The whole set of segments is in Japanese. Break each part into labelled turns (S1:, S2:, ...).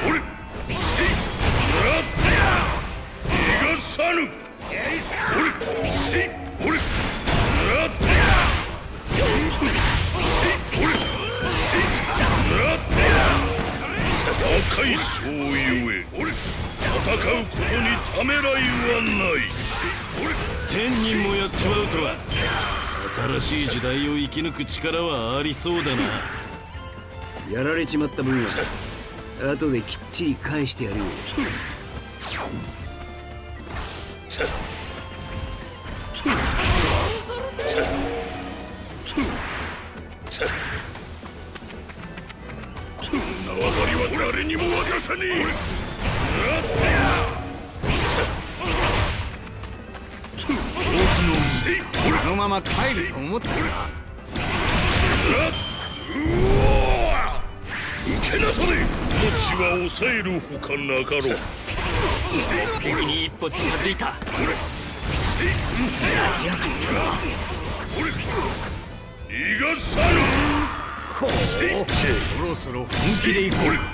S1: 赤いそうゆえ戦うことにためらいはない。
S2: 1000人もやっちまうとは。新しい時代を生き抜く力はありそうだな。
S3: やられちまった分は後できっちり返してやるよ。
S1: 縄張りは誰にも渡さねえ。
S3: このまま帰ると思ったな。
S1: 受けなされ。命は抑えるほかなかろう。
S2: 目的に一歩近づいた。やりやがったな。
S1: 逃がさぬ。
S3: そろそろ本気でいこう。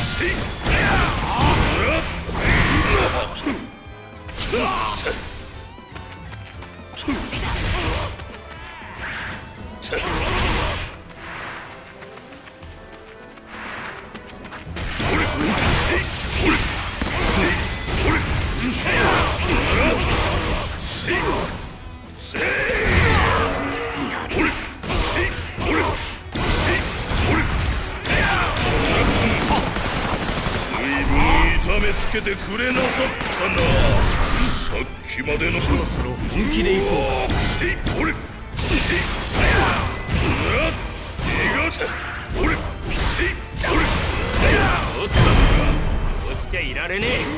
S1: 痛めつけてくれなさったな。さっきまでの。
S3: そろそろ本気でいこう。
S2: 落ちちゃいられねえ。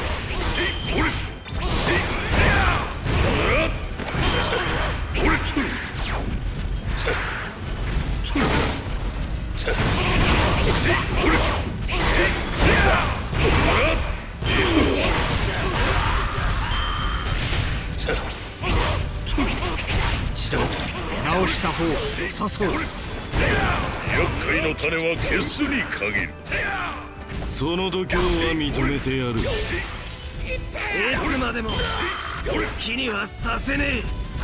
S3: 一度出直した方が良さそうだ。
S1: 厄介の種は消すに限る。
S2: その度胸は認めてやる。い
S3: つまでも好きにはさせねえ。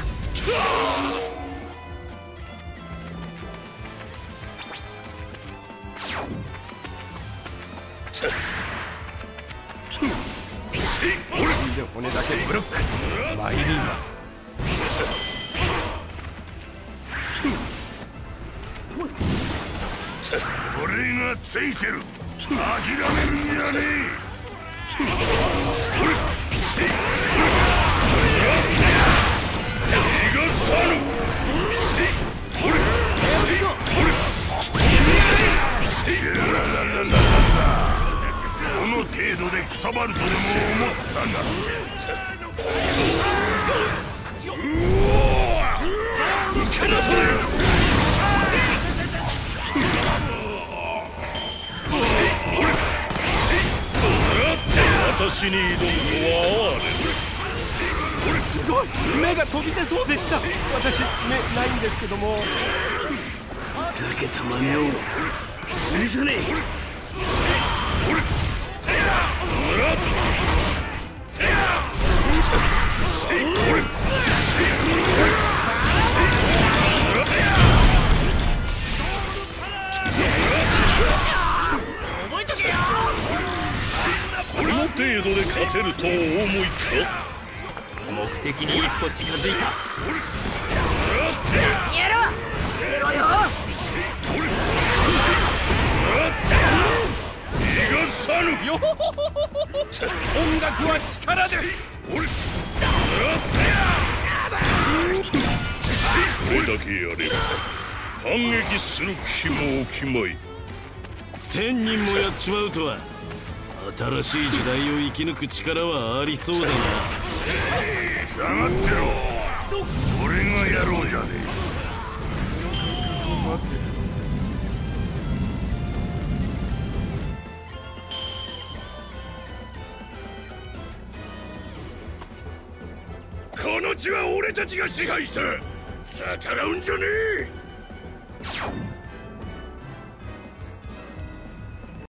S3: で骨だけブロック参ります。
S1: 俺がついてる。諦めるんじゃねえ。逃がさぬ。この程度でくたばるとでも思ったが。受けなされ。私に挑むとはあれ。
S4: すごい、目が飛び出そうでした。私目ないんですけども。
S3: ふざけた真似を許さねえ。
S1: この程度で勝てるとお思いか。
S2: 目的に一歩近づいた。
S5: やろう。してろよ。
S1: 逃がさぬ。
S4: よほほほほほ。音楽は力です。
S1: これだけやれば反撃する気も起きまい。
S2: 1000人もやっちまうとは。新しい時代を生き抜く力はありそうだな。
S1: 下がってろ。俺がやろうじゃねえ。この地は俺たちが支配した。逆らうんじゃねえ。